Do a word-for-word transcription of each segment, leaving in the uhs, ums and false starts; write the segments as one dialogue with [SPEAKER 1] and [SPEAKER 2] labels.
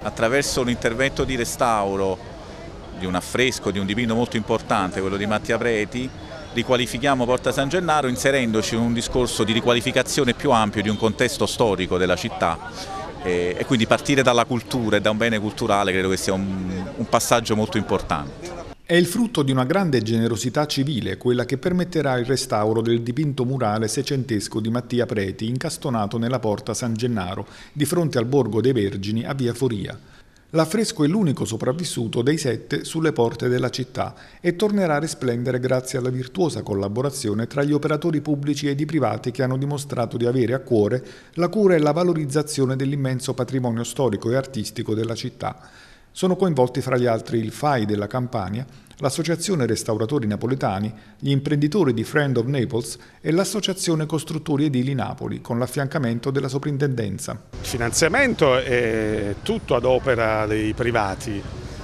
[SPEAKER 1] attraverso un intervento di restauro di un affresco, di un dipinto molto importante, quello di Mattia Preti, riqualifichiamo Porta San Gennaro inserendoci in un discorso di riqualificazione più ampio di un contesto storico della città e, e quindi partire dalla cultura e da un bene culturale credo che sia un, un passaggio molto importante.
[SPEAKER 2] È il frutto di una grande generosità civile, quella che permetterà il restauro del dipinto murale seicentesco di Mattia Preti incastonato nella Porta San Gennaro, di fronte al Borgo dei Vergini a Via Foria. L'affresco è l'unico sopravvissuto dei sette sulle porte della città e tornerà a risplendere grazie alla virtuosa collaborazione tra gli operatori pubblici ed i privati che hanno dimostrato di avere a cuore la cura e la valorizzazione dell'immenso patrimonio storico e artistico della città. Sono coinvolti fra gli altri il F A I della Campania, l'Associazione Restauratori Napoletani, gli imprenditori di Friend of Naples e l'Associazione Costruttori Edili Napoli, con l'affiancamento della soprintendenza.
[SPEAKER 3] Il finanziamento è tutto ad opera dei privati,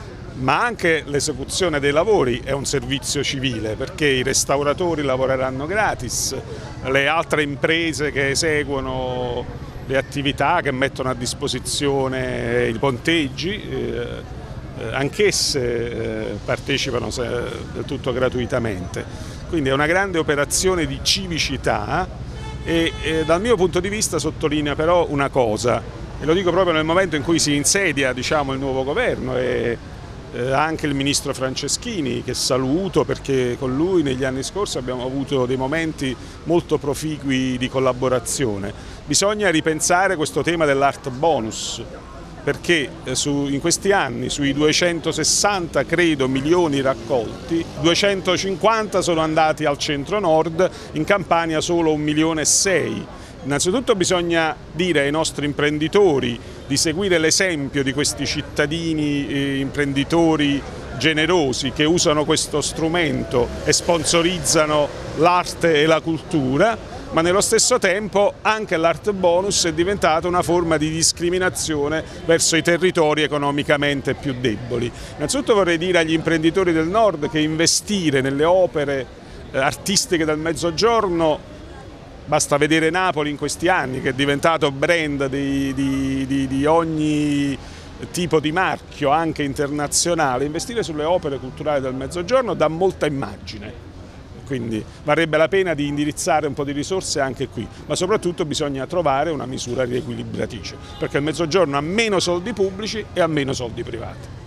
[SPEAKER 3] ma anche l'esecuzione dei lavori è un servizio civile, perché i restauratori lavoreranno gratis, le altre imprese che eseguono le attività, che mettono a disposizione i ponteggi, eh, anch'esse eh, partecipano se, del tutto gratuitamente. Quindi è una grande operazione di civicità e, e dal mio punto di vista sottolinea però una cosa, e lo dico proprio nel momento in cui si insedia, diciamo, il nuovo governo e eh, anche il ministro Franceschini, che saluto perché con lui negli anni scorsi abbiamo avuto dei momenti molto proficui di collaborazione. Bisogna ripensare questo tema dell'art bonus, perché su, in questi anni sui duecentosessanta credo milioni raccolti, duecentocinquanta sono andati al centro-nord, in Campania solo un milione e sei. Innanzitutto bisogna dire ai nostri imprenditori di seguire l'esempio di questi cittadini eh, imprenditori generosi che usano questo strumento e sponsorizzano l'arte e la cultura, ma nello stesso tempo anche l'art bonus è diventata una forma di discriminazione verso i territori economicamente più deboli. Innanzitutto vorrei dire agli imprenditori del nord che investire nelle opere artistiche del Mezzogiorno, basta vedere Napoli in questi anni che è diventato brand di, di, di, di ogni tipo di marchio anche internazionale, investire sulle opere culturali del Mezzogiorno dà molta immagine. Quindi varrebbe la pena di indirizzare un po' di risorse anche qui, ma soprattutto bisogna trovare una misura riequilibratrice, perché il Mezzogiorno ha meno soldi pubblici e ha meno soldi privati.